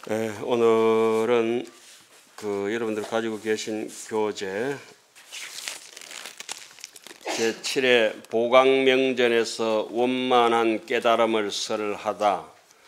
네, 오늘은 여러분들 가지고 계신 교재 제7회 보강명전에서 원만한 깨달음을 설하다.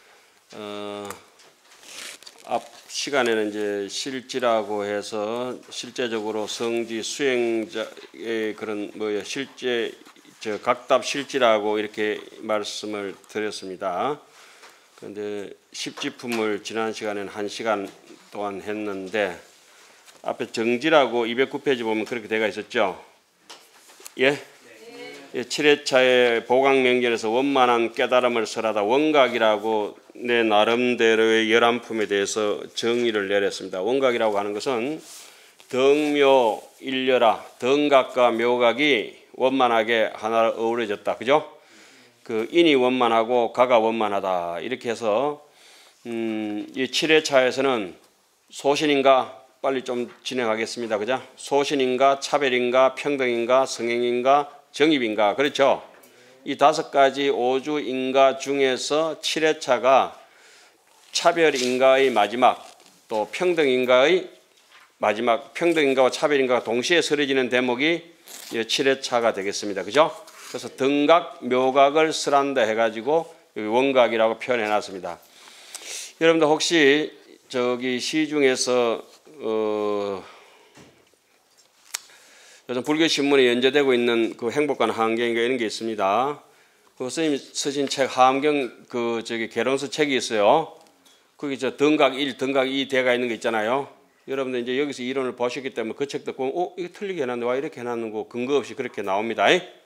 앞 시간에는 이제 실지라고 해서 실제적으로 성지 수행자의 그런 실제 각답 실지라고 이렇게 말씀을 드렸습니다. 그런데 십지품을 지난 시간에는 1시간 동안 했는데 앞에 정지라고 209페이지 보면 그렇게 되어 있었죠. 예? 네. 7회차의 보강명전에서 원만한 깨달음을 설하다. 원각이라고 내 나름대로의 11품에 대해서 정의를 내렸습니다. 원각이라고 하는 것은 덕묘 일려라. 덕각과 묘각이 원만하게 하나로 어우러졌다. 그죠? 인이 원만하고 가가 원만하다. 이렇게 해서 이 7회차에서는 소신인가 빨리 좀 진행하겠습니다. 그죠? 소신인가 차별인가 평등인가 성행인가 정입인가. 그렇죠? 이 5가지 오주인가 중에서 7회차가 차별인가의 마지막, 또 평등인가의 마지막, 평등인가와 차별인가가 동시에 서려지는 대목이 7회차가 되겠습니다. 그죠? 그래서 등각, 묘각을 설한다 해가지고 원각이라고 표현해 놨습니다. 여러분들 혹시 시중에서 요즘 불교 신문에 연재되고 있는 행복관 하암경인가 이런 게 있습니다. 스님 쓰신 책 하암경 개론서 책이 있어요. 거기 등각 1, 등각 2 대가 있는 거 있잖아요. 여러분들 이제 여기서 이론을 보셨기 때문에 그 책도 보면 이거 틀리게 해놨는데 와 이렇게 해놨는 거 근거 없이 그렇게 나옵니다.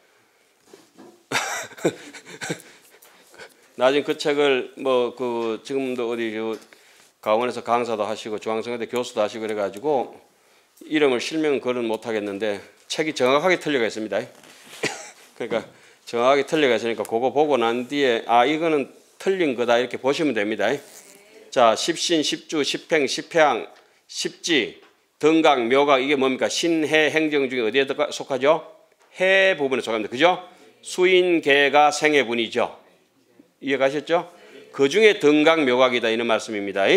나중에 그 책을 지금도 어디 강원에서 강사도 하시고 중앙성대 교수도 하시고 그래가지고 이름을 실명 거론 못 하겠는데 책이 정확하게 틀려가 있습니다. 그러니까 정확하게 틀려가 있으니까 그거 보고 난 뒤에 이거는 틀린 거다 이렇게 보시면 됩니다. 자, 십신, 십주, 십행, 십회양, 십지, 등각, 묘각 이게 뭡니까? 신해 행정 중에 어디에 속하죠? 해 부분에 속합니다. 그죠? 수인, 계가 생해분이죠. 이해가셨죠? 그 중에 등각, 묘각이다 이런 말씀입니다.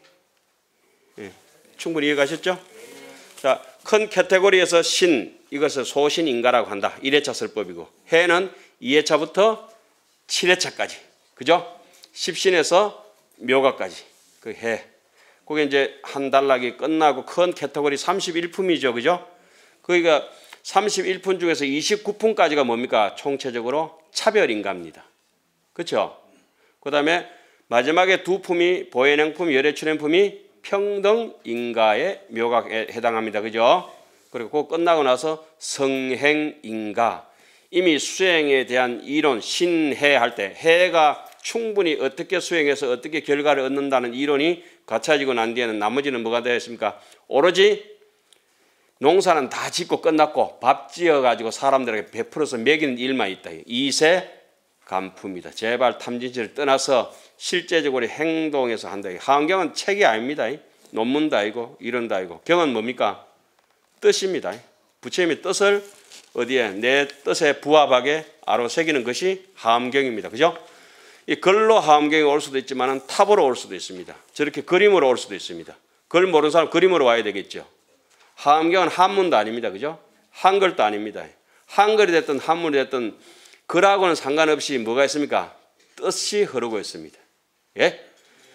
충분히 이해가셨죠? 자, 큰 카테고리에서 신, 이것을 소신인가라고 한다. 1회차 설법이고 해는 2회차부터 7회차까지. 그죠? 십신에서 묘각까지. 그 해. 그게 이제 한 단락이 끝나고 큰 카테고리 31품이죠. 그죠? 그러니까 31품 중에서 29품까지가 뭡니까? 총체적으로 차별인가입니다. 그렇죠? 그 다음에 마지막에 2품이 보현행품, 열애출행품이 평등인가의 묘각에 해당합니다. 그죠? 그리고 그거 끝나고 나서 성행인가. 이미 수행에 대한 이론, 신해 할 때 해가 충분히 어떻게 수행해서 어떻게 결과를 얻는다는 이론이 갖춰지고 난 뒤에는 나머지는 뭐가 되어 있습니까? 오로지 농사는 다 짓고 끝났고 밥 지어가지고 사람들에게 베풀어서 먹이는 일만 있다. 이세 간품이다. 제발 탐진치를 떠나서 실제적으로 행동해서 한다. 하암경은 책이 아닙니다. 논문도 아니고 이론도 아니고 경은 뭡니까? 뜻입니다. 부처님의 뜻을 어디에 내 뜻에 부합하게 아로새기는 것이 하암경입니다. 그죠? 이 글로 하암경이 올 수도 있지만 탑으로 올 수도 있습니다. 저렇게 그림으로 올 수도 있습니다. 글 모르는 사람 그림으로 와야 되겠죠. 하암경은 한문도 아닙니다. 그죠? 한글도 아닙니다. 한글이 됐든 한문이 됐든 글하고는 상관없이 뭐가 있습니까? 뜻이 흐르고 있습니다. 예?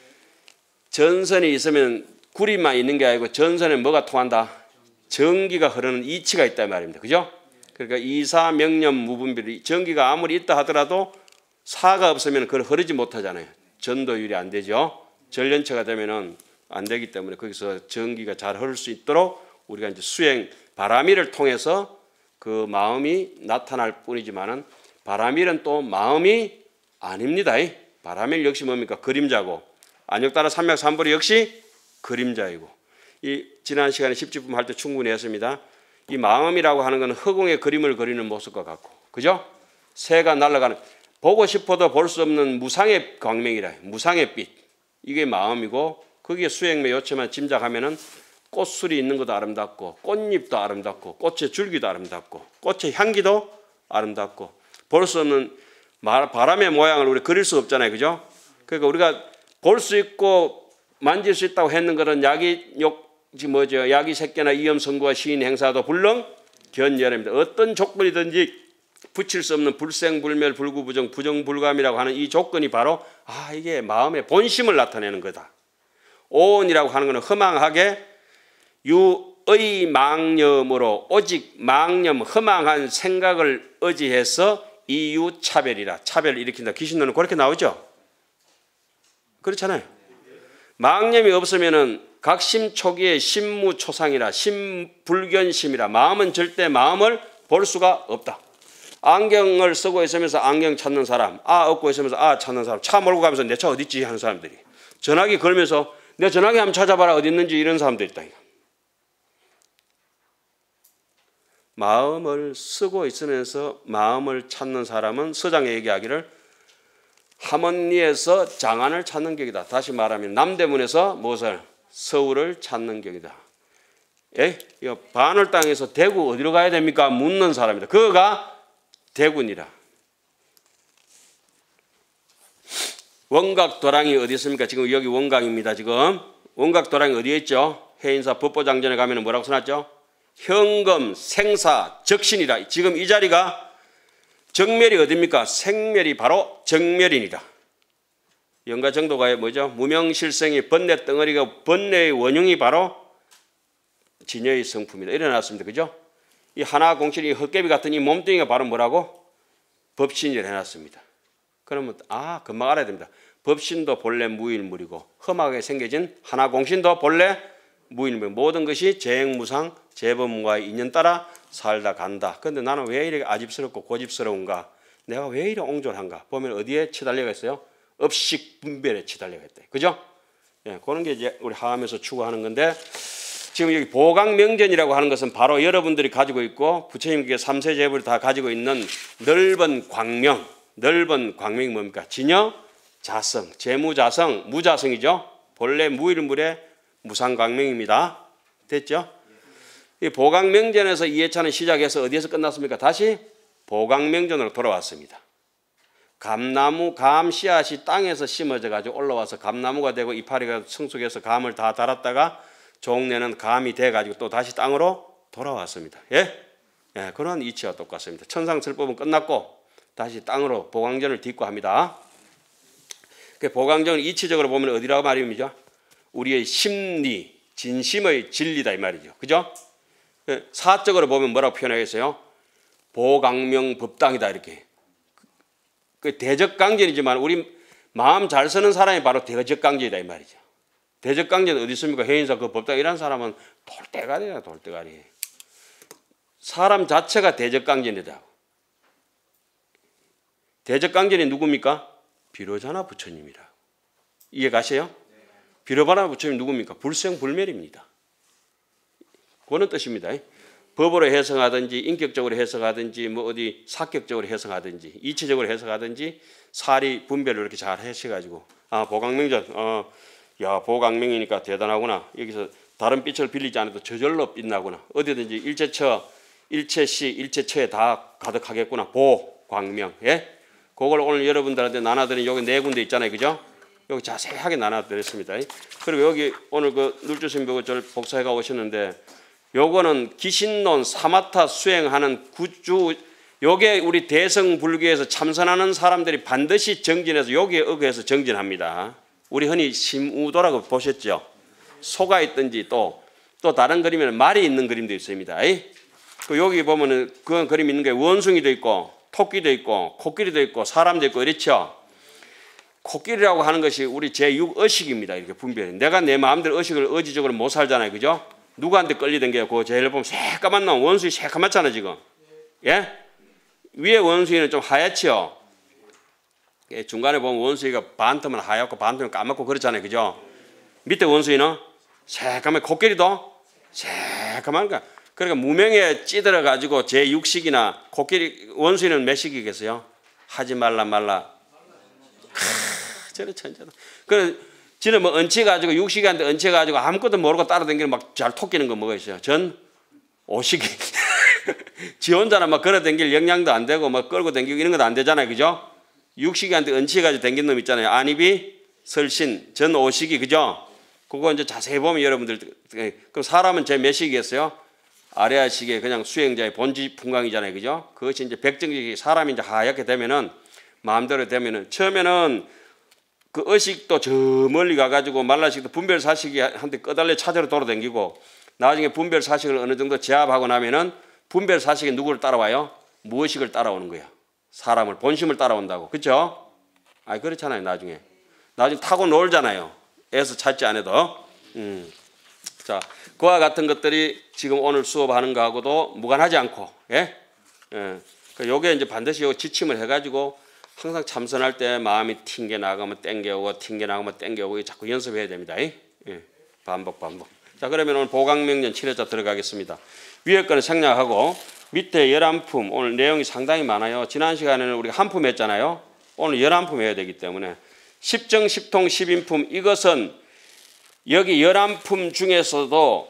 전선이 있으면 구리만 있는 게 아니고 전선에 뭐가 통한다? 전기가 흐르는 이치가 있다 말입니다. 그죠? 그러니까 이사 명념 무분별 전기가 아무리 있다 하더라도 사가 없으면 그걸 흐르지 못하잖아요. 전도율이 안 되죠. 전련체가 되면은 안 되기 때문에 거기서 전기가 잘 흐를 수 있도록 우리가 이제 수행 바라미를 통해서 그 마음이 나타날 뿐이지만은 바라밀은 또 마음이 아닙니다. 바라밀 역시 뭡니까? 그림자고 안역따라 삼맥삼보리 역시 그림자이고 이 지난 시간에 십지품 할 때 충분히 했습니다. 이 마음이라고 하는 것은 허공에 그림을 그리는 모습과 같고 그죠? 새가 날아가는 보고 싶어도 볼 수 없는 무상의 광명이라 무상의 빛 이게 마음이고 거기에 수행의 요체만 짐작하면은 꽃술이 있는 것도 아름답고 꽃잎도 아름답고 꽃의 줄기도 아름답고 꽃의 향기도 아름답고 볼 수 없는 바람의 모양을 우리 그릴 수 없잖아요. 그죠? 그러니까 우리가 볼 수 있고 만질 수 있다고 했는 것은 야기 새끼나 이염 선고와 시인 행사도 불능 견열입니다. 어떤 조건이든지 붙일 수 없는 불생불멸 불구부정 부정불감이라고 하는 이 조건이 바로 이게 마음의 본심을 나타내는 거다. 오온이라고 하는 것은 허망하게 유의 망념으로 오직 망념 허망한 생각을 의지해서 이유차별이라 차별을 일으킨다. 귀신론은 그렇게 나오죠. 그렇잖아요. 망념이 없으면은 각심 초기의 심무초상이라 심불견심이라 마음은 절대 마음을 볼 수가 없다. 안경을 쓰고 있으면서 안경 찾는 사람, 얻고 있으면서 찾는 사람, 차 몰고 가면서 내 차 어디 있지 하는 사람들이, 전화기 걸면서 내 전화기 한번 찾아봐라 어디 있는지 이런 사람들이 있다. 마음을 쓰고 있으면서 마음을 찾는 사람은 서장에 얘기하기를 하모니에서 장안을 찾는 격이다. 다시 말하면 남대문에서 무엇을? 서울을 찾는 격이다. 반월 땅에서 대구 어디로 가야 됩니까? 묻는 사람이다. 그가 대군이라. 원각도랑이 어디 있습니까? 지금 여기 원각입니다. 지금 원각도랑이 어디에 있죠? 해인사 법보장전에 가면 뭐라고 써놨죠? 현금 생사 적신이라. 지금 이 자리가 정멸이 어디입니까? 생멸이 바로 정멸이니라. 영가정도가의 뭐죠? 무명실생이 번뇌 덩어리가 번뇌의 원흉이 바로 진여의 성품이다. 일어났습니다. 그죠? 이 하나 공실이 헛개비 같은 이 몸뚱이가 바로 뭐라고? 법신이라 해놨습니다. 그러면 금방 알아야 됩니다. 법신도 본래 무일물이고 험하게 생겨진 하나 공신도 본래 무일물. 모든 것이 재행무상 재범과의 인연 따라 살다 간다. 그런데 나는 왜 이렇게 아집스럽고 고집스러운가? 내가 왜 이렇게 옹졸한가? 보면 어디에 치달려가 있어요? 업식 분별에 치달려가 있다. 그죠? 그런 게 이제 우리 하암에서 추구하는 건데, 지금 여기 보강명전이라고 하는 것은 바로 여러분들이 가지고 있고 부처님께 삼세제불을 다 가지고 있는 넓은 광명. 넓은 광명이 뭡니까? 진여, 자성, 재무자성, 무자성이죠. 본래 무일물의 무상광명입니다. 됐죠? 이 보강명전에서 이해차는 시작해서 어디에서 끝났습니까? 다시 보강명전으로 돌아왔습니다. 감나무 감 씨앗이 땅에서 심어져 가지고 올라와서 감나무가 되고 이파리가 성숙해서 감을 다 달았다가 종래는 감이 돼 가지고 또 다시 땅으로 돌아왔습니다. 그런 이치와 똑같습니다. 천상설법은 끝났고 다시 땅으로 보강전을 딛고 합니다. 그 보강전을 이치적으로 보면 어디라고 말입니까? 우리의 심리, 진심의 진리다 이 말이죠. 그죠? 사적으로 보면 뭐라고 표현하겠어요? 보강명 법당이다 이렇게. 그 대적강전이지만 우리 마음 잘 쓰는 사람이 바로 대적강전이다 이 말이죠. 대적강전 어디 있습니까? 해인사 그 법당 이런 사람은 돌대가리야 돌대가리. 사람 자체가 대적강전이다. 대적강전이 누굽니까? 비로자나 부처님이라. 이해 가세요? 비로자나 부처님 누굽니까? 불생불멸입니다. 그런 뜻입니다. 법으로 해석하든지 인격적으로 해석하든지 뭐 어디 사격적으로 해석하든지 이치적으로 해석하든지 사리 분별을 이렇게 잘 해셔가지고 보강명전 야 보강명이니까 대단하구나. 여기서 다른 빛을 빌리지 않아도 저절로 빛나구나. 어디든지 일체처 일체시 일체처에 다 가득하겠구나. 보광명. 그걸 오늘 여러분들한테 나눠드린 여기 네 군데 있잖아요. 그죠? 여기 자세하게 나눠드렸습니다. 그리고 여기 오늘 그 눌주스님 보고 저를 복사해가 오셨는데 요거는 기신론 사마타 수행하는 구주, 요게 우리 대성불교에서 참선하는 사람들이 반드시 정진해서 여기에 의거해서 정진합니다. 우리 흔히 심우도라고 보셨죠? 소가 있든지 또 다른 그림에는 말이 있는 그림도 있습니다. 그 여기 보면은 그 그림 있는 게 원숭이도 있고 토끼도 있고 코끼리도 있고 사람도 있고 이렇죠. 코끼리라고 하는 것이 우리 제6의식입니다. 이렇게 분별해. 내가 내 마음대로 의식을 의지적으로 못 살잖아요. 그죠? 누구한테 끌리던 게 그 제일 보면 새까만 나온 원숭이 새까맣잖아 지금. 위에 원숭이는 좀 하얗죠. 중간에 보면 원숭이가 반틈은 하얗고 반틈은 까맣고 그렇잖아요. 그죠? 밑에 원숭이는 새까맣게 코끼리도 새까맣게. 그러니까 무명에 찌들어 가지고 제6식이나 코끼리 원숭이는 몇 식이겠어요? 하지 말라. 저런 천재다. 그래 지는 뭐 얹혀가지고 육식한테 얹혀가지고 아무것도 모르고 따라다니는 막 잘 토끼는 거 뭐가 있어요? 전 오식이. 지 혼자는 막 걸어다닐 역량도 안 되고 막 끌고 다니고 이런 것도 안 되잖아요. 그죠? 육식한테 얹혀가지고 다니는 놈 있잖아요. 안입이 설신 전 오식이. 그죠? 그거 이제 자세히 보면 여러분들, 그럼 사람은 제 몇 식이겠어요? 아래아식의 그냥 수행자의 본지 풍광이잖아요. 그죠? 그것이 이제 백정식이 사람이 이제 하얗게 되면은, 마음대로 되면은, 처음에는 그 의식도 저 멀리 가가지고 말라식도 분별사식이 한테 끄달려 찾으러 돌아다니고, 나중에 분별사식을 어느 정도 제압하고 나면은 분별사식이 누구를 따라와요? 무의식을 따라오는 거예요. 사람을, 본심을 따라온다고. 그렇죠? 아니 그렇잖아요. 나중에 타고 놀잖아요. 애서 찾지 않아도. 자, 그와 같은 것들이 지금 오늘 수업하는 거하고도 무관하지 않고, 예? 예. 요게 이제 반드시 요 지침을 해가지고 항상 참선할 때 마음이 튕겨 나가면 땡겨오고, 튕겨 나가면 땡겨오고, 자꾸 연습해야 됩니다. 예? 반복. 자, 그러면 오늘 보강명년 7회차 들어가겠습니다. 위에 거는 생략하고 밑에 11품, 오늘 내용이 상당히 많아요. 지난 시간에는 우리가 한 품 했잖아요. 오늘 11품 해야 되기 때문에 10정, 10통, 10인품, 이것은 여기 11품 중에서도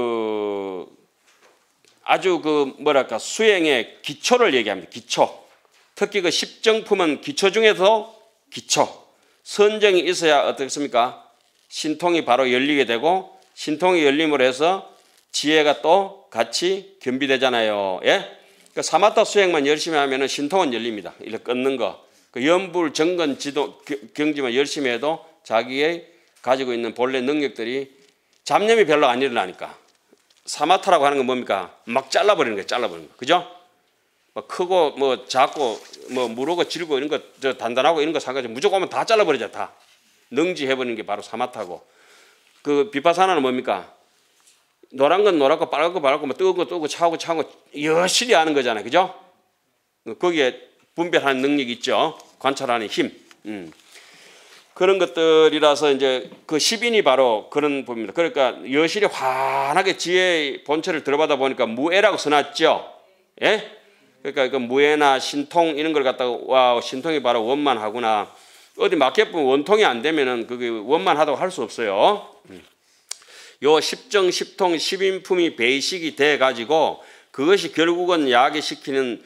아주 뭐랄까 수행의 기초를 얘기합니다. 기초. 특히 그 10정품은 기초 중에서 기초. 선정이 있어야 어떻습니까? 신통이 바로 열리게 되고, 신통이 열림으로 해서 지혜가 또 같이 겸비되잖아요. 예? 그러니까 사마타 수행만 열심히 하면은 신통은 열립니다. 이렇게 끊는 거. 그 연불, 정건, 지도, 경지만 열심히 해도 자기의 가지고 있는 본래 능력들이 잡념이 별로 안 일어나니까. 사마타라고 하는 건 뭡니까? 막 잘라버리는 거예요. 잘라버리는 거. 그죠? 뭐 크고 뭐 작고 뭐 무르고 질고 이런 거, 저 단단하고 이런 거 상관없이 무조건 오면 다 잘라버리자. 다. 능지해버리는 게 바로 사마타고. 그 비파사나는 뭡니까? 노란 건 노랗고 빨간 거 빨갛고 뭐 뜨거운 거 뜨고 차고 여실히 아는 거잖아요. 그죠? 거기에 분별하는 능력이 있죠. 관찰하는 힘. 그런 것들이라서 이제 그 10인이 바로 그런 부분입니다. 그러니까 여실히 환하게 지혜의 본체를 들어받아 보니까 무애라고 써놨죠. 예? 그러니까 그 무애나 신통 이런 걸 갖다가 와, 신통이 바로 원만하구나. 어디 맡겨보면 원통이 안 되면은 그게 원만하다고 할 수 없어요. 요 10정, 10통, 10인품이 베이식이 돼 가지고 그것이 결국은 야기시키는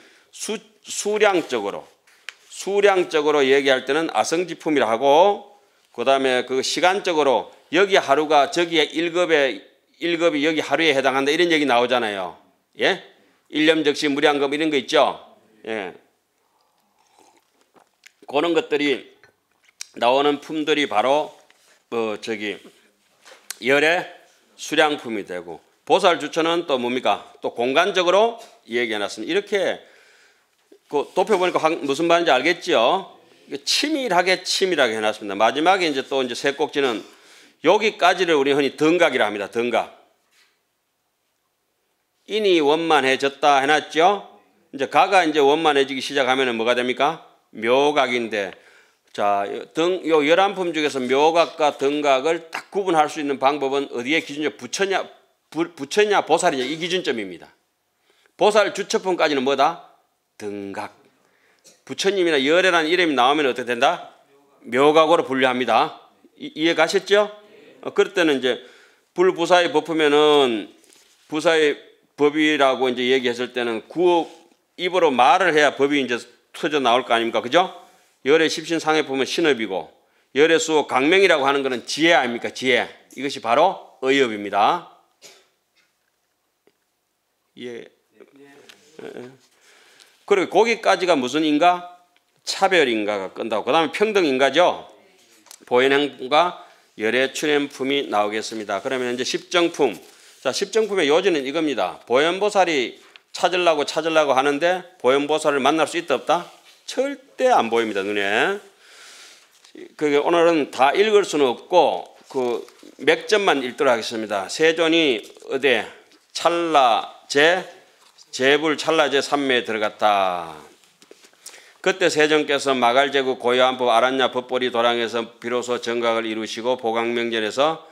수량적으로 얘기할 때는 아성지품이라 하고, 그 다음에 그 시간적으로 여기 하루가 저기에 1급이 여기 하루에 해당한다 이런 얘기 나오잖아요. 예? 일념적시 무량급 이런 거 있죠. 예. 그런 것들이 나오는 품들이 바로 열의 수량품이 되고, 보살주처는 또 뭡니까? 또 공간적으로 얘기해놨습니다. 이렇게 돕혀보니까 무슨 말인지 알겠죠? 치밀하게 해놨습니다. 마지막에 이제 또 이제 세 꼭지는 여기까지를 우리 흔히 덩각이라 합니다. 덩각. 인이 원만해졌다 해놨죠? 이제 가가 이제 원만해지기 시작하면은 뭐가 됩니까? 묘각인데, 자, 요 11품 중에서 묘각과 덩각을 딱 구분할 수 있는 방법은 어디에 기준점? 부처냐, 보살이냐, 이 기준점입니다. 보살 주처품까지는 뭐다? 덩각. 부처님이나 열애라는 이름이 나오면 어떻게 된다? 묘각으로 분류합니다. 이해 가셨죠? 그럴 때는 이제 불부사의 법이면은 부사의 법이라고 이제 얘기했을 때는 입으로 말을 해야 법이 이제 터져 나올 거 아닙니까? 그죠? 열의 십신상에 보면 신업이고, 열의 수호 강명이라고 하는 것은 지혜 아닙니까? 지혜. 이것이 바로 의업입니다. 예. 그리고 거기까지가 무슨 인가? 차별인가가 끈다고. 그 다음에 평등인가죠? 보현행과 열의 출현품이 나오겠습니다. 그러면 이제 십정품. 자, 십정품의 요지는 이겁니다. 보현보살이 찾으려고 하는데 보현보살을 만날 수 있다 없다? 절대 안 보입니다. 눈에. 그게 오늘은 다 읽을 수는 없고 그 몇 점만 읽도록 하겠습니다. 세존이 어디 제불 찰나제 3매에 들어갔다. 그때 세존께서 마갈제국 고요한법 아란냐 법보리 도량에서 비로소 정각을 이루시고 보강명전에서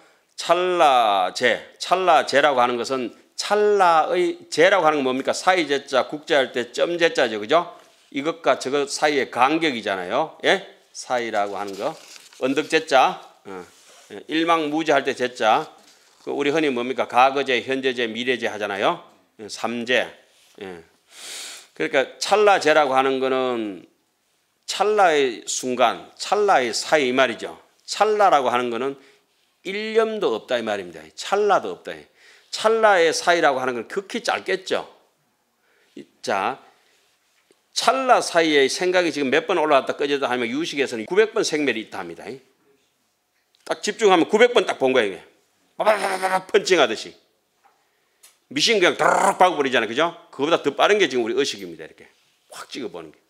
찰나제라고 하는 것은 찰나의 제라고 하는 건 뭡니까? 사이제자 국제할 때 점제자죠. 그죠? 이것과 저것 사이의 간격이잖아요. 예? 사이라고 하는 거. 언덕제자. 일망무제할 때 제자. 우리 흔히 뭡니까? 과거제, 현재제, 미래제 하잖아요. 삼제. 그러니까 찰나제라고 하는 거는 찰나의 순간, 찰나의 사이 이 말이죠. 찰나라고 하는 거는 일념도 없다 이 말입니다. 찰나도 없다. 찰나의 사이라고 하는 건 극히 짧겠죠. 자, 찰나 사이에 생각이 지금 몇 번 올라왔다 꺼졌다 하면 유식에서는 900번 생멸이 있다 합니다. 딱 집중하면 900번 딱 본 거예요. 이게. 빠바바바바 펀칭하듯이. 미신 그냥 드르륵 박아버리잖아요. 그죠? 그거보다 더 빠른 게 지금 우리 의식입니다. 이렇게 확 찍어보는 게.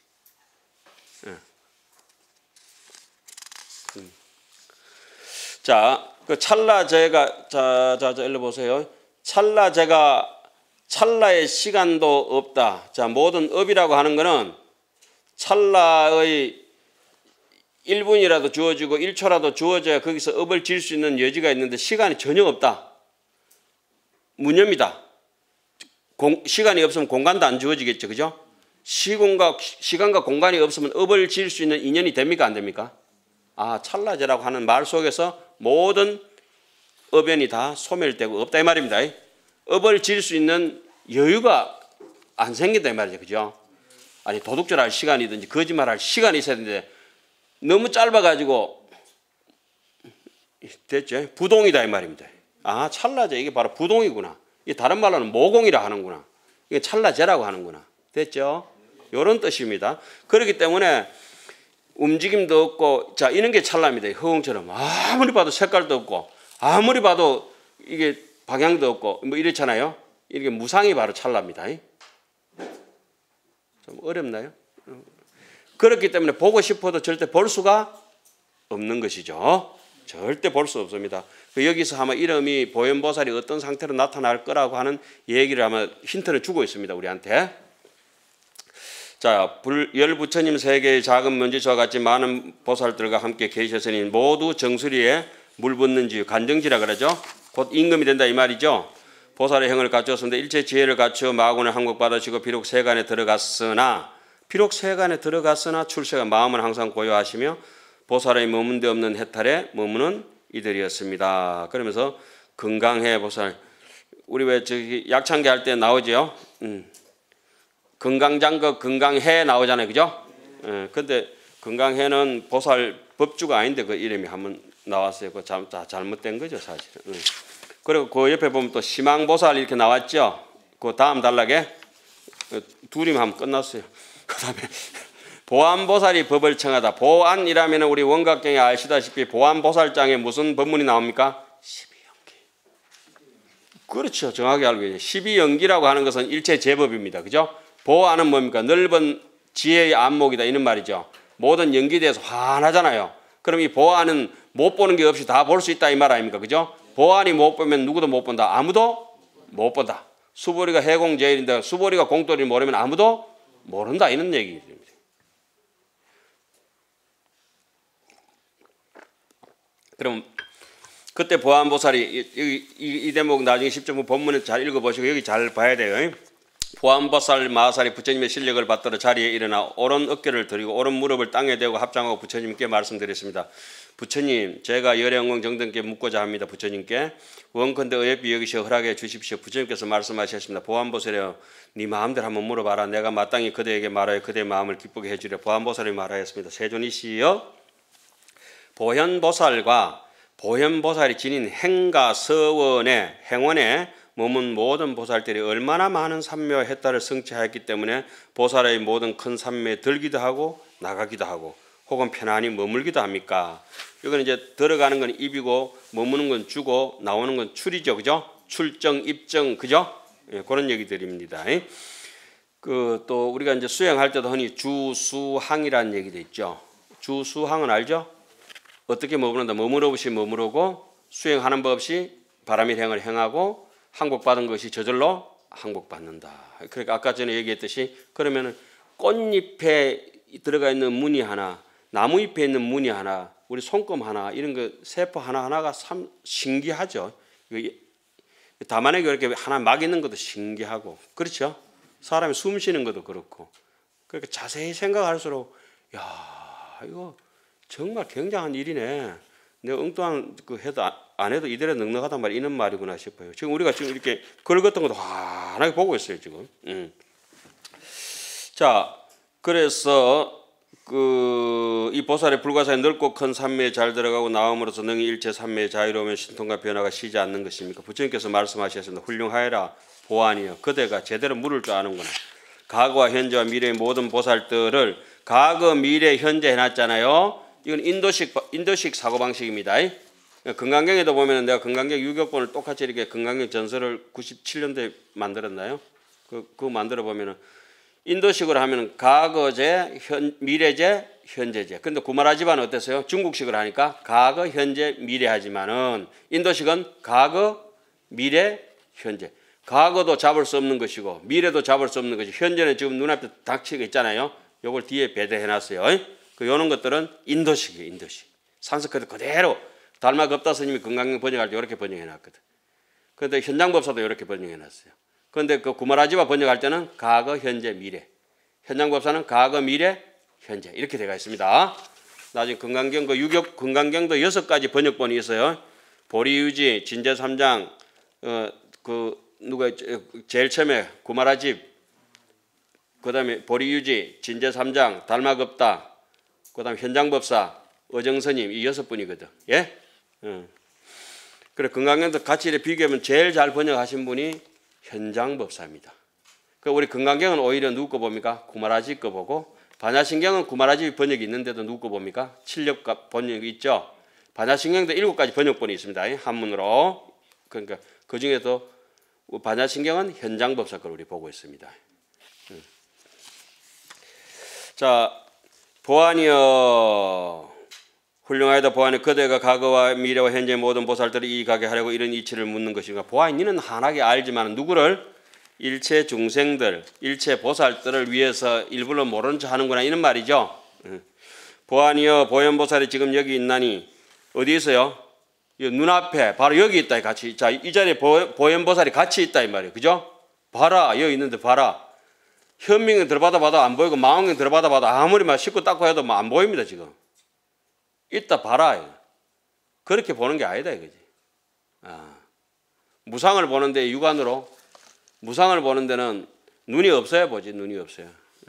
자, 그 찰나제가 자 일로 보세요. 찰나제가 찰나의 시간도 없다. 자, 모든 업이라고 하는 거는 찰나의 1분이라도 주어지고 1초라도 주어져야 거기서 업을 지을 수 있는 여지가 있는데 시간이 전혀 없다. 무념이다. 시간이 없으면 공간도 안 주어지겠죠. 그죠? 시간과 공간이 없으면 업을 지을 수 있는 인연이 됩니까? 안 됩니까? 아, 찰나제라고 하는 말 속에서 모든 업연이 다 소멸되고 없다 이 말입니다. 업을 지을 수 있는 여유가 안 생긴다 이 말이죠. 그죠? 아니 도둑질할 시간이든지 거짓말할 시간이 있어야 되는데 너무 짧아가지고 됐죠? 부동이다 이 말입니다. 아, 찰나제 이게 바로 부동이구나. 이게 다른 말로는 모공이라 하는구나. 이게 찰나제라고 하는구나. 됐죠? 이런 뜻입니다. 그렇기 때문에 움직임도 없고, 자, 이런 게 찰나입니다. 허공처럼 아무리 봐도 색깔도 없고 아무리 봐도 이게 방향도 없고 뭐 이렇잖아요. 이게 무상이 바로 찰나입니다. 좀 어렵나요? 그렇기 때문에 보고 싶어도 절대 볼 수가 없는 것이죠. 절대 볼 수 없습니다. 여기서 아마 이름이 보현보살이 어떤 상태로 나타날 거라고 하는 얘기를 아마 힌트를 주고 있습니다. 우리한테. 자, 열부처님 세계의 작은 먼지와 같이 많은 보살들과 함께 계셨으니 모두 정수리에 물 붓는 지 간정지라 그러죠. 곧 임금이 된다 이 말이죠. 보살의 형을 갖추었는데 일체 지혜를 갖추어 마군을 항복받으시고 비록 세간에 들어갔으나 출세가 마음은 항상 고요하시며 보살의 머문 데 없는 해탈에 머무는 이들이었습니다. 그러면서 건강해 보살, 우리 왜 저기 약창기 할 때 나오죠. 건강장거 건강해 나오잖아요. 그죠? 근데 건강해는 보살 법주가 아닌데 그 이름이 한번 나왔어요. 그 잘못된 거죠, 사실은. 그리고 그 옆에 보면 또 시망보살 이렇게 나왔죠. 그 다음 단락에 둘이면 하면 끝났어요. 그 다음에 보안보살이 법을 청하다. 보안이라면 우리 원각경에 아시다시피 보안보살장에 무슨 법문이 나옵니까? 12연기. 그렇죠. 정확히 알고 계세요. 12연기라고 하는 것은 일체 제법입니다. 그죠? 보안은 뭡니까? 넓은 지혜의 안목이다 이런 말이죠. 모든 연기에 대해서 환하잖아요. 그럼 이 보안은 못 보는 게 없이 다 볼 수 있다 이 말 아닙니까? 그죠? 보안이 못 보면 누구도 못 본다. 아무도 못 본다. 수보리가 해공제일인데 수보리가 공돌이를 모르면 아무도 모른다 이런 얘기입니다. 그럼 그때 보안보살이 이 대목 나중에 10.9 본문을 잘 읽어보시고 여기 잘 봐야 돼요. 보안보살 마하살이 부처님의 실력을 받들어 자리에 일어나 오른 어깨를 들이고 오른 무릎을 땅에 대고 합장하고 부처님께 말씀드렸습니다. 부처님, 제가 열애영광 정등께 묻고자 합니다. 부처님께 원컨대 어여삐 여기시어 허락해 주십시오. 부처님께서 말씀하셨습니다. 보안보살이여, 네 마음대로 한번 물어봐라. 내가 마땅히 그대에게 말하여 그대의 마음을 기쁘게 해주려. 보안보살이 말하였습니다. 세존이시여, 보현보살과 보현보살이 지닌 행가 서원의 행원에 머문 모든 보살들이 얼마나 많은 삼묘 해탈을 성취하였기 때문에 보살의 모든 큰 삼묘에 들기도 하고 나가기도 하고 혹은 편안히 머물기도 합니까? 이건 이제 들어가는 건 입이고 머무는 건 주고 나오는 건 출이죠. 그죠? 출정, 입정, 그죠? 예, 그런 얘기들입니다. 또 우리가 이제 수행할 때도 흔히 주수항이라는 얘기도 있죠. 주수항은 알죠? 어떻게 머무른다? 머무르 없이 머무르고 수행하는 법 없이 바람일행을 행하고 항복받은 것이 저절로 항복받는다. 그러니까 아까 전에 얘기했듯이 그러면은 꽃잎에 들어가 있는 무늬 하나, 나무잎에 있는 무늬 하나, 우리 손금 하나 이런 거 세포 하나하나가 참 신기하죠. 담안에 이렇게 하나 막 있는 것도 신기하고 그렇죠. 사람이 숨 쉬는 것도 그렇고 그러니까 자세히 생각할수록 야 이거 정말 굉장한 일이네. 내가 엉뚱한 그 해도 안 해도 이대로 넉넉하단 말이 이런 말이구나 싶어요. 지금 우리가 지금 이렇게 긁었던 것도 환하게 보고 있어요 지금. 자, 그래서 이 보살의 불가사의 넓고 큰 산매에 잘 들어가고 나옴으로써 능히 일체 산매의 자유로움의 신통과 변화가 쉬지 않는 것입니까? 부처님께서 말씀하셨습니다. 훌륭하여라 보아니여 그대가 제대로 물을 줄 아는구나. 과거와 현재와 미래의 모든 보살들을 과거, 미래, 현재 해놨잖아요. 이건 인도식 사고방식입니다. 금강경에도 보면 내가 금강경 유격본을 똑같이 이렇게 금강경 전설을 97년도에 만들었나요? 그거 만들어 보면은 인도식으로 하면은 과거제, 미래제, 현재제. 근데 구마라지바는 어땠어요? 중국식으로 하니까 과거, 현재, 미래 하지만은 인도식은 과거, 미래, 현재. 과거도 잡을 수 없는 것이고 미래도 잡을 수 없는 것이 현재는 지금 눈앞에 닥치고 있잖아요. 요걸 뒤에 배대해 놨어요. 요런 것들은 인도식이에요. 인도식. 산스크리트 그대로 달마급다 스님이 금강경 번역할 때 이렇게 번역해 놨거든. 그런데 현장법사도 이렇게 번역해 놨어요. 그런데 그 구마라지바 번역할 때는 과거, 현재, 미래. 현장법사는 과거, 미래, 현재 이렇게 되어 있습니다. 나중에 금강경 금강경도 6가지 번역본이 있어요. 보리유지, 진제삼장, 누가 제일 처음에 구마라집, 그다음에 보리유지, 진제삼장, 달마급다, 그다음 현장법사, 어정스님 이 6분이거든. 예? 그래 금강경도 같이 이렇게 비교하면 제일 잘 번역하신 분이 현장법사입니다. 그 우리 금강경은 오히려 누구 거 봅니까? 구마라집 거 보고 반야신경은 구마라집 번역이 있는데도 누구 거 봅니까? 칠력 번역이 있죠. 반야신경도 7가지 번역본이 있습니다. 한문으로. 그러니까 그 중에도 반야신경은 현장법사 걸 우리 보고 있습니다. 자, 보아니여 훌륭하다 보아니 그대가 과거와 미래와 현재 모든 보살들을 이익하게 하려고 이런 이치를 묻는 것인가. 보아니 니는 환하게 알지만 누구를? 일체 중생들, 일체 보살들을 위해서 일부러 모른 척 하는구나 이런 말이죠. 보아니여 보현보살이 지금 여기 있나니 어디 있어요? 눈앞에 바로 여기 있다 같이. 자, 이 자리에 보현보살이 같이 있다 이 말이에요. 그죠? 봐라 여기 있는데 봐라. 현명에 들어봐도 봐도 안 보이고 마음에 들어봐도 봐도 아무리 막 씻고 닦고 해도 안 보입니다 지금. 있다 봐라. 그렇게 보는 게 아니다 이거지. 무상을 보는데 육안으로 무상을 보는 데는 눈이 없어야 보지. 눈이 없어요.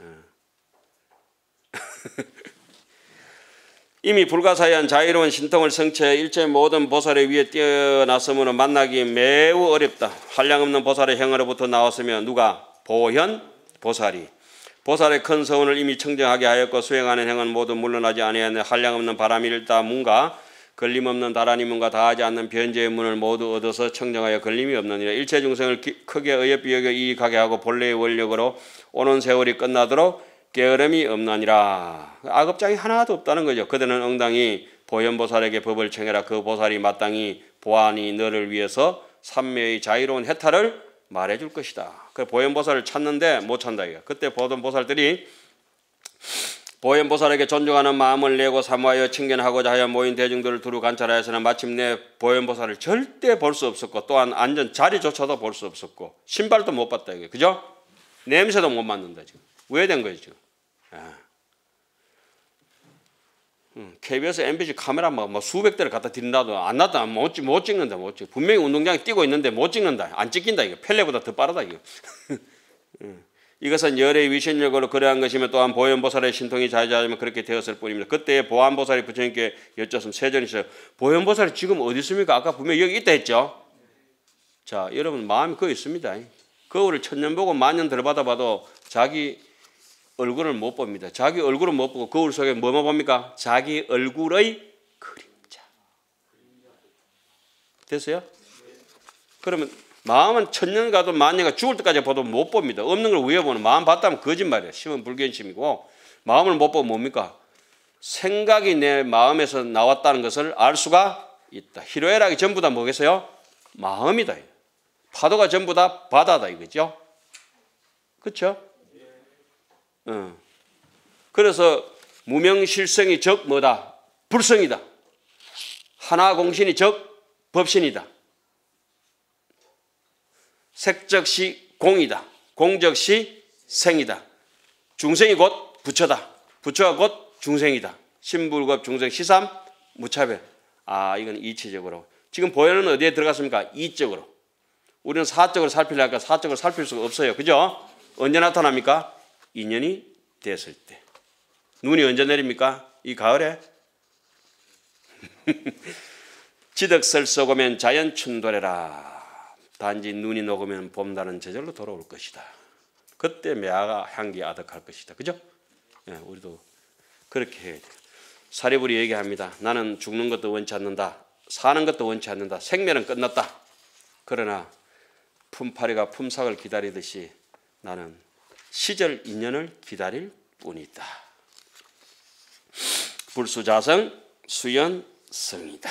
이미 불가사의한 자유로운 신통을 성취해 일체 모든 보살의 위에 뛰어났으므로 만나기 매우 어렵다. 한량없는 보살의 형으로부터 나왔으며 누가? 보현 보살이. 보살의 큰 서운을 이미 청정하게 하였고 수행하는 행은 모두 물러나지 아니하였네. 한량없는 바람일다 문과 걸림없는 다라니 문과 다하지 않는 변제의 문을 모두 얻어서 청정하여 걸림이 없느니라. 일체 중생을 크게 어여삐 여겨 이익하게 하고 본래의 원력으로 오는 세월이 끝나도록 게으름이 없나니라. 악업장이 하나도 없다는 거죠. 그들은 응당히 보현보살에게 법을 청해라. 그 보살이 마땅히 보아니 너를 위해서 삼매의 자유로운 해탈을 말해줄 것이다. 그 보현보살을 찾는데 못 찾는다. 이거. 그때 보던 보살들이 보현보살에게 존중하는 마음을 내고 사모하여 칭견하고자 하여 모인 대중들을 두루 관찰하여서는 마침내 보현보살을 절대 볼 수 없었고 또한 앉은 자리조차도 볼 수 없었고 신발도 못 봤다. 이게. 그죠? 냄새도 못 맡는다. 지금. 왜 된 거예요 지금? KBS, MBC 카메라 막 수백 대를 갖다 드린다도 안 놨다 못 찍는다. 못 찍. 분명히 운동장에 뛰고 있는데 못 찍는다. 안 찍힌다. 이거 펠레보다 더 빠르다. 이거. 이것은 열의 위신력으로 그러한 것이며 또한 보현보살의 신통이 자자하면 그렇게 되었을 뿐입니다. 그때 보안보살이 부처님께 여쭸음 세전이셔요. 보현보살이 지금 어디 있습니까? 아까 분명히 여기 있다 했죠. 자, 여러분 마음이 거기 있습니다. 거울을 천년 보고 만년 들어받아 봐도 자기 얼굴을 못 봅니다. 자기 얼굴을 못 보고 거울 속에 뭐만 봅니까? 자기 얼굴의 그림자. 됐어요? 그러면 마음은 천년 가도 만년 가 죽을 때까지 봐도 못 봅니다. 없는 걸 왜 보는? 마음 봤다면 거짓말이에요. 심은 불견심이고 마음을 못 보면 뭡니까? 생각이 내 마음에서 나왔다는 것을 알 수가 있다. 희로애락이 전부 다 뭐겠어요? 마음이다. 파도가 전부 다 바다다 이거죠. 그렇죠? 그래서 무명실성이 적 뭐다? 불성이다. 하나공신이 적 법신이다. 색적시 공이다. 공적시 생이다. 중생이 곧 부처다. 부처가 곧 중생이다. 신불급 중생 시삼 무차별. 이건 이치적으로. 지금 보현은 어디에 들어갔습니까? 이적으로. 우리는 사적으로 살피려니까 사적으로 살필 수가 없어요. 그죠? 언제 나타납니까? 인연이 됐을 때. 눈이 언제 내립니까? 이 가을에? 지덕설 썩으면 자연춘도래라. 단지 눈이 녹으면 봄날은 저절로 돌아올 것이다. 그때 매화가 향기 아득할 것이다. 그죠? 예, 우리도 그렇게 해야 돼요. 사리불이 얘기합니다. 나는 죽는 것도 원치 않는다. 사는 것도 원치 않는다. 생명은 끝났다. 그러나 품파리가 품삯을 기다리듯이 나는 시절 인연을 기다릴 뿐이다. 불수자성 수연성이다.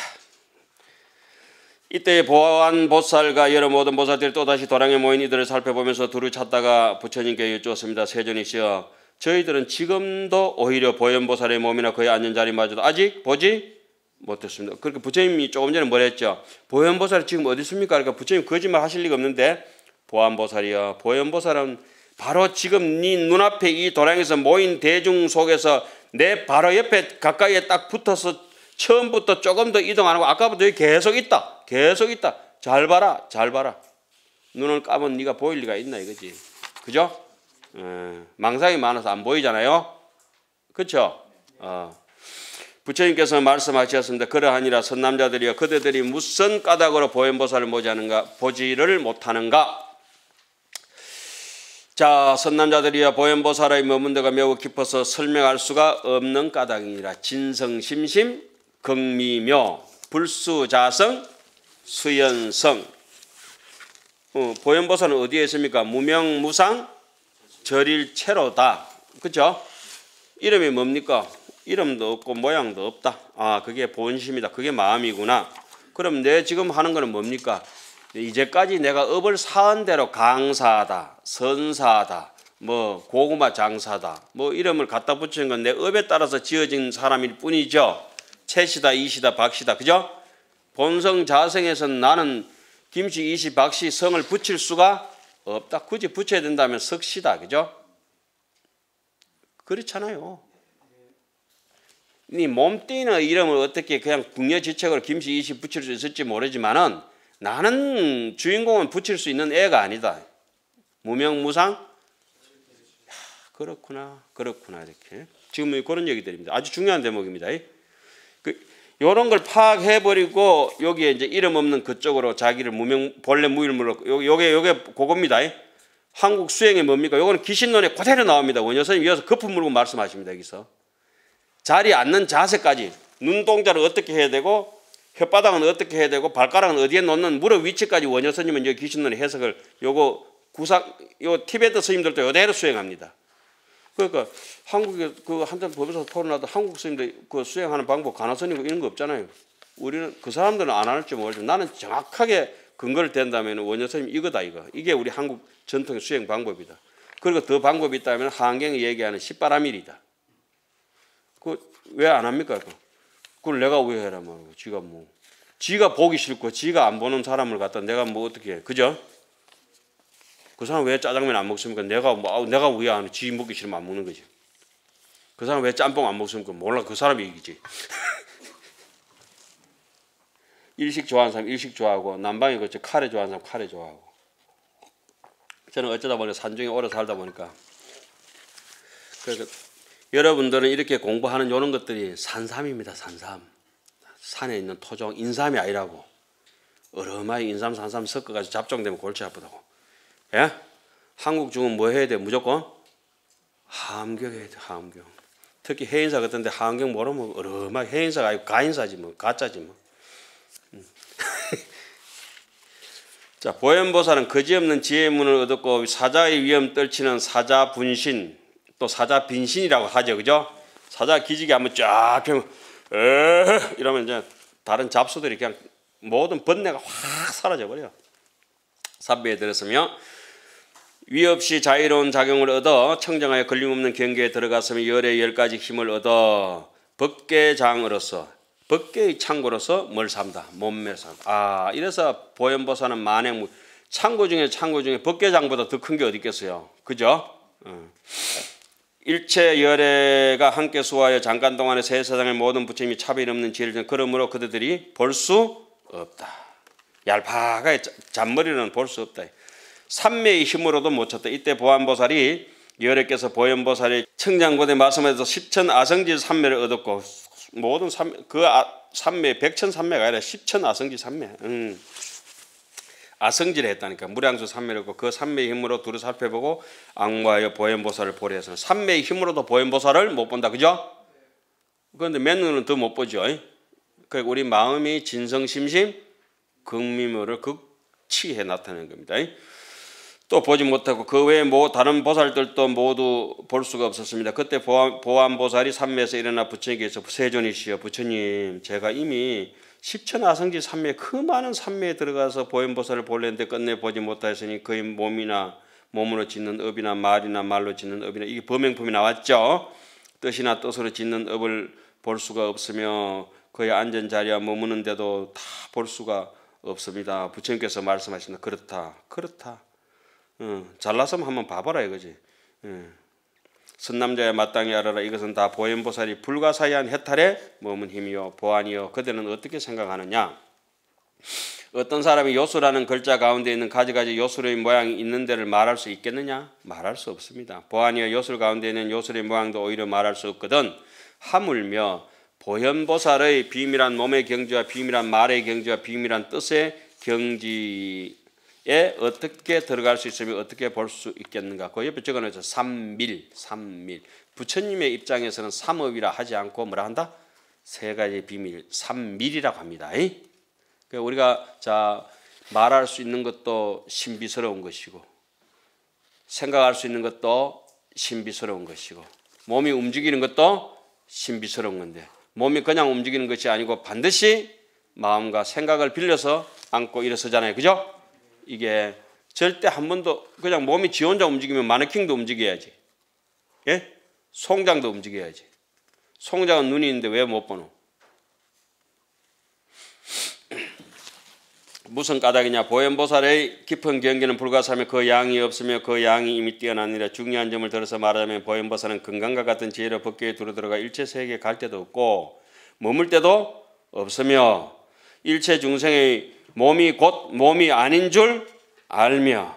이때 보안보살과 여러 모든 보살들이 또다시 도량에 모인 이들을 살펴보면서 두루 찾다가 부처님께 여쭈었습니다. 세존이시여, 저희들은 지금도 오히려 보현보살의 몸이나 그의 앉은 자리마저도 아직 보지 못했습니다. 그렇게 부처님이 조금 전에 뭐라 했죠? 보현보살이 지금 어디 있습니까? 그러니까 부처님 거짓말 하실 리가 없는데, 보안보살이여, 보현보살은 바로 지금 네 눈앞에 이 도량에서 모인 대중 속에서 내 바로 옆에 가까이에 딱 붙어서 처음부터 조금 더 이동 안 하고 아까부터 여기 계속 있다. 계속 있다. 잘 봐라. 잘 봐라. 눈을 감으면 네가 보일 리가 있나 이거지. 그죠? 망상이 많아서 안 보이잖아요. 그렇죠? 부처님께서 말씀하셨습니다. 그러하니라 선남자들이여, 그대들이 무슨 까닭으로 보현보살을 보지를 못하는가? 자, 선남자들이여, 보현보살의 머문 데가 매우 깊어서 설명할 수가 없는 까닭이니라. 진성심심 극미묘 불수자성 수연성. 보현보살은 어디에 있습니까? 무명무상 절일체로다. 그렇죠? 이름이 뭡니까? 이름도 없고 모양도 없다. 아, 그게 본심이다. 그게 마음이구나. 그럼 내 지금 하는 거는 뭡니까? 이제까지 내가 업을 쌓은 대로 강사다, 선사다, 뭐 고구마 장사다, 뭐 이름을 갖다 붙이는 건 내 업에 따라서 지어진 사람일 뿐이죠. 채시다, 이시다, 박시다. 그죠? 본성 자성에서는 나는 김씨, 이시, 박씨 성을 붙일 수가 없다. 굳이 붙여야 된다면 석시다. 그죠? 그렇잖아요. 네 몸뚱이의 이름을 어떻게 그냥 궁여지책으로 김씨, 이시 붙일 수 있을지 모르지만은 나는 주인공은 붙일 수 있는 애가 아니다. 무명무상? 그렇구나. 그렇구나. 이렇게. 지금 그런 얘기들입니다. 아주 중요한 대목입니다. 이런 걸 파악해버리고 여기에 이제 이름 없는 그쪽으로 자기를 본래 무일물로 요게 그겁니다. 한국 수행이 뭡니까? 요거는 기신론에 그대로 나옵니다. 원효선생님 이어서 거품 물고 말씀하십니다. 여기서 자리에 앉는 자세까지 눈동자를 어떻게 해야 되고 혓바닥은 어떻게 해야 되고 발가락은 어디에 놓는 무릎 위치까지 원효선생님은 여기 기신론의 해석을 요 티베트 스님들도 이대로 수행합니다. 그러니까 한국에 그 한참 법에서 토론하다 한국 스님들 그 수행하는 방법 가나선이고 이런 거 없잖아요. 우리는 그 사람들은 안 할지 모르지만 나는 정확하게 근거를 댄다면 원효선생님 이거다 이거. 이게 우리 한국 전통의 수행 방법이다. 그리고 더 방법이 있다면 한경이 얘기하는 십바라밀이다. 그 왜 안 합니까? 그걸 내가 왜 해라 말고 지가 보기 싫고 지가 안 보는 사람을 갖다 내가 뭐 어떻게 해. 그죠? 그 사람 왜 짜장면 안 먹습니까? 내가 왜 안 해? 지 먹기 싫으면 안 먹는 거지. 그 사람 왜 짬뽕 안 먹습니까? 몰라. 그 사람이 얘기지. 일식 좋아하는 사람 일식 좋아하고 남방이 그렇죠. 카레 좋아하는 사람 카레 좋아하고. 저는 어쩌다 보니까 산중에 오래 살다 보니까 그래서 여러분들은 이렇게 공부하는 이런 것들이 산삼입니다. 산삼. 산에 있는 토종 인삼이 아니라고. 어마어마하게 인삼 산삼 섞어가지고 잡종되면 골치 아프다고. 예? 한국 중은 뭐 해야 돼? 무조건 하암경해야 돼. 하암경. 특히 해인사 같은데 하암경 모르면 어마어마하게 해인사가 아니고 가인사지 뭐 가짜지 뭐. 자, 보현보살은 거지없는 지혜의 문을 얻었고 사자의 위험 떨치는 사자 분신 또 사자 빈신이라고 하죠. 그죠? 사자 기지개 한번 쫙 펴면 이러면 이제 다른 잡수들이 그냥 모든 번뇌가 확 사라져 버려. 삼배에 들었으며 위 없이 자유로운 작용을 얻어 청정하여 걸림없는 경계에 들어갔으며 열의 10가지 힘을 얻어 법계장으로서 법계의 창고로서 뭘 삼다. 몸매 삼다. 이래서 보현보살은 만행 창고 중에 법계장보다 더 큰 게 어디 있겠어요. 그죠? 일체 열애가 함께 수하여 잠깐 동안에 세상의 모든 부처님이 차별이 없는 지혜를 준 그러므로 그들이 볼 수 없다. 얄팍하게 잔머리는 볼 수 없다. 삼매의 힘으로도 못 쳤다. 이때 보안보살이 열애께서 보현보살의 청장고대 말씀에서 십천 아성지 삼매를 얻었고 모든 삼매 백천삼매가 아니라 십천 아성지 삼매. 아성지를 했다니까. 무량수 삼매였고 그 삼매의 힘으로 두루 살펴보고 악무하여 보현보살을 보려 해서 삼매의 힘으로도 보현보살을 못 본다. 그죠? 그런데 몇 눈은 더 못 보죠. 그러니까 우리 마음이 진성심심 극미묘를 극치해 나타내는 겁니다. 또 보지 못하고 그 외에 다른 보살들도 모두 볼 수가 없었습니다. 그때 보안보살이 삼매에서 일어나 부처님께서 세존이시여 부처님 제가 이미 십천아성지 삼매 그 많은 삼매에 들어가서 보현보살을 볼랬는데 끝내 보지 못하였으니 그의 몸으로 짓는 업이나 말이나 말로 짓는 업이나 이게 범행품이 나왔죠. 뜻이나 뜻으로 짓는 업을 볼 수가 없으며 그의 앉은 자리와 머무는데도 다 볼 수가 없습니다. 부처님께서 말씀하십니다. 그렇다. 잘났으면 한번 봐봐라 이거지. 선남자야 마땅히 알아라. 이것은 다 보현보살이 불가사의한 해탈에 머문 힘이요 보안이요. 그대는 어떻게 생각하느냐? 어떤 사람이 요수라는 글자 가운데 있는 가지가지 요술의 모양이 있는 데를 말할 수 있겠느냐? 말할 수 없습니다. 보안이요 요술 가운데 있는 요술의 모양도 오히려 말할 수 없거든. 하물며 보현보살의 비밀한 몸의 경지와 비밀한 말의 경지와 비밀한 뜻의 경지에 어떻게 들어갈 수 있으며 어떻게 볼 수 있겠는가? 그 옆에 적어놓죠. 삼밀. 부처님의 입장에서는 삼업이라 하지 않고 뭐라 한다? 세 가지 비밀, 삼밀이라고 합니다. 그러니까 우리가 말할 수 있는 것도 신비스러운 것이고 생각할 수 있는 것도 신비스러운 것이고 몸이 움직이는 것도 신비스러운 건데 몸이 그냥 움직이는 것이 아니고 반드시 마음과 생각을 빌려서 안고 일어서잖아요. 그죠? 이게 절대 한 번도 그냥 몸이 지 혼자 움직이면 마네킹도 움직여야지. 예? 송장도 움직여야지. 송장은 눈이 있는데 왜 못 보노? 무슨 까닭이냐? 보현보살의 깊은 경계는 불가사하며 그 양이 없으며 그 양이 이미 뛰어나니라. 중요한 점을 들어서 말하자면 보현보살은 금강과 같은 지혜로 법계에 두루 들어가 일체 세계에 갈 때도 없고 머물 때도 없으며 일체 중생의 몸이 곧 몸이 아닌 줄 알며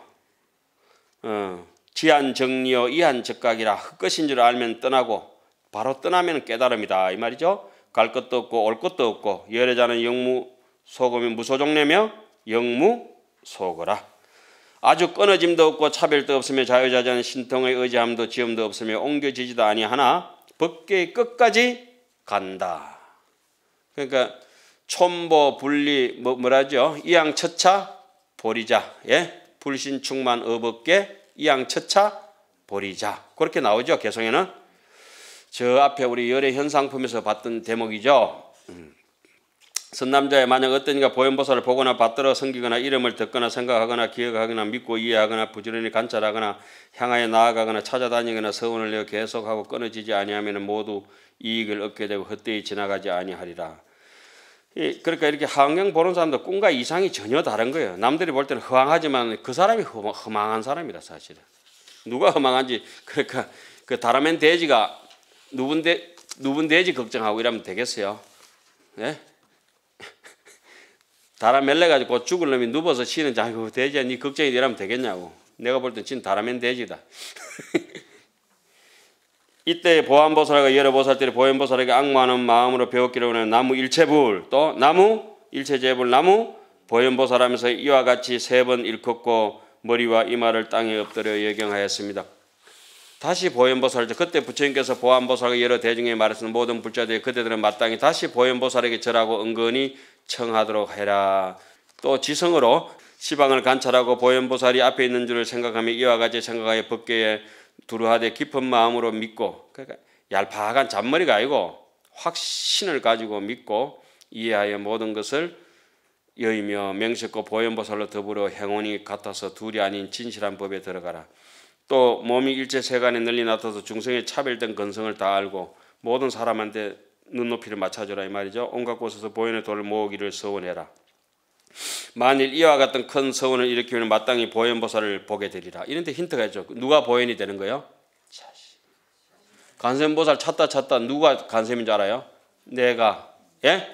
지한정리요 이한적각이라 헛것인 줄 알면 떠나고 바로 떠나면 깨달음이다 이 말이죠. 갈 것도 없고 올 것도 없고 열애자는 영무소금이 무소종내며 영무소거라. 아주 끊어짐도 없고 차별도 없으며 자유자재는 신통의 의지함도 지음도 없으며 옮겨지지도 아니하나 법계의 끝까지 간다. 그러니까 촌보 분리 뭐라죠? 이양처차 보리자. 예? 불신충만 어법계 이양처차 보리자. 그렇게 나오죠. 개성에는. 저 앞에 우리 열애 현상품에서 봤던 대목이죠. 선남자에 만약 어떤 이가 보현보살을 보거나 받들어 섬기거나 이름을 듣거나 생각하거나 기억하거나 믿고 이해하거나 부지런히 관찰하거나 향하여 나아가거나 찾아다니거나 서원을 내어 계속하고 끊어지지 아니하면 모두 이익을 얻게 되고 헛되이 지나가지 아니하리라. 그러니까 이렇게 하황경 보는 사람도 꿈과 이상이 전혀 다른 거예요. 남들이 볼 때는 허황하지만 그 사람이 허망한 사람이다 사실은. 누가 허망한지 그러니까 그 다라멘 돼지가 누군 돼지 걱정하고 이러면 되겠어요? 네? 다라멜레 가지고 죽을 놈이 누워서 쉬는지 아이고 돼지야 네 걱정이 이러면 되겠냐고. 내가 볼 땐 진 다라멘 돼지다. 이때 보안보살과 여러 보살들이 보현보살에게 악무하는 마음으로 배웠기로 하는 나무 일체불 또 나무 일체제불 나무 보현보살하면서 이와 같이 3번 일컫고 머리와 이마를 땅에 엎드려 예경하였습니다. 다시 보현보살 그때 부처님께서 보안보살과 여러 대중에 말했던 모든 불자들이 그대들은 마땅히 다시 보현보살에게 절하고 은근히 청하도록 해라. 또 지성으로 시방을 관찰하고 보현보살이 앞에 있는 줄을 생각하며 이와 같이 생각하여 법계에 두루하되 깊은 마음으로 믿고 그러니까 얄팍한 잔머리가 아니고 확신을 가지고 믿고 이해하여 모든 것을 여의며 명식고 보현보살로 더불어 행운이 같아서 둘이 아닌 진실한 법에 들어가라. 또 몸이 일체 세간에 널리 나타서 중생의 차별된 근성을 다 알고 모든 사람한테 눈높이를 맞춰주라 이 말이죠. 온갖 곳에서 보현의 도를 모으기를 서원해라. 만일 이와 같은 큰 서원을 일으키면 마땅히 보현보살을 보게 되리라. 이런데 힌트가 있죠. 누가 보현이 되는 거예요? 간세음보살 찾다 누가 간세음인 줄 알아요? 내가. 예?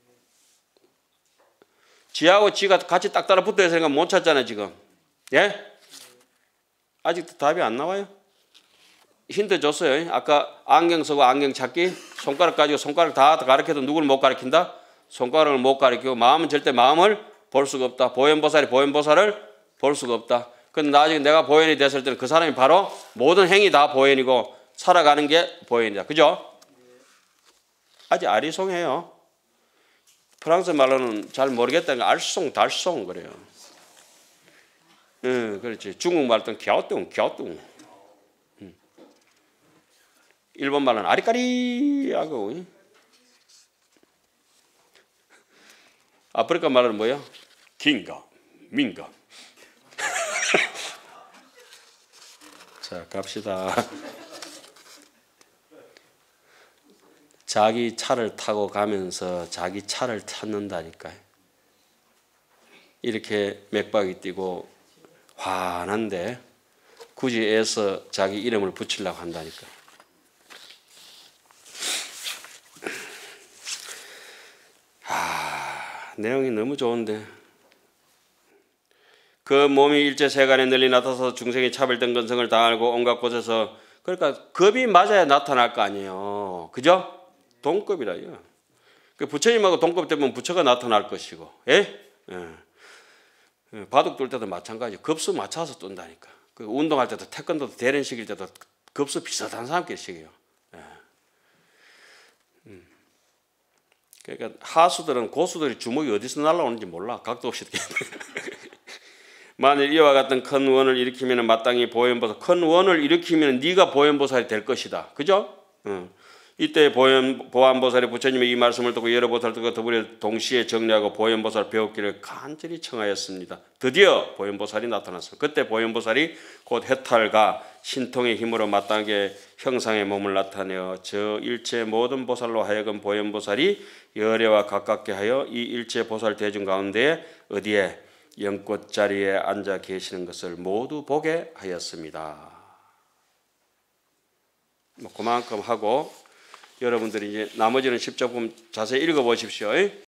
지하고 지가 같이 딱 따라 붙어 있으니까 못 찾잖아요 지금. 예? 아직도 답이 안 나와요? 힌트 줬어요. 아까 안경 쓰고 안경 찾기, 손가락 가지고 손가락 다 가르쳐도 누구를 못 가르친다? 손가락을 못 가르치고 마음은 절대 마음을 볼 수가 없다. 보현보살이 보현보살을 볼 수가 없다. 근데 나중에 내가 보현이 됐을 때는 그 사람이 바로 모든 행위 다 보현이고 살아가는 게 보현이다. 그죠? 아주 아리송해요. 프랑스 말로는 잘 모르겠다는 거 알쏭 달쏭 그래요. 그렇지. 중국 말로는 갸우뚱. 일본 말로는 아리까리 하고. 아프리카 말로는 뭐예요? 긴가, 민가. 자, 갑시다. 자기 차를 타고 가면서 자기 차를 찾는다니까요. 이렇게 맥박이 뛰고 환한데 굳이 애써 자기 이름을 붙이려고 한다니까. 내용이 너무 좋은데. 그 몸이 일제 세간에 널리 나타서 중생이 차별된 근성을 다 알고 온갖 곳에서 그러니까 겁이 맞아야 나타날 거 아니에요. 그죠? 동급이라요. 그 부처님하고 동급 되면 부처가 나타날 것이고, 예? 바둑 둘 때도 마찬가지. 급수 맞춰서 뜬다니까. 그 운동할 때도 태권도도 대련식일 때도 급수 비슷한 사람끼리 시켜요. 그러니까 하수들은 고수들이 주먹이 어디서 날라오는지 몰라. 각도 없이. 만일 이와 같은 큰 원을 일으키면 마땅히 보현보살. 큰 원을 일으키면 네가 보현보살이 될 것이다. 그죠? 이때 보안보살이 부처님의 이 말씀을 듣고 여러 보살들과 더불어 동시에 정리하고 보현보살 배웠기를 간절히 청하였습니다. 드디어 보현보살이 나타났습니다. 그때 보현보살이 곧 해탈과 신통의 힘으로 마땅하게 형상의 몸을 나타내어 저 일체 모든 보살로 하여금 보현보살이 열애와 가깝게 하여 이 일체 보살 대중 가운데 어디에 연꽃 자리에 앉아 계시는 것을 모두 보게 하였습니다. 그만큼 하고 여러분들이 이제 나머지는 10조 자세히 읽어보십시오.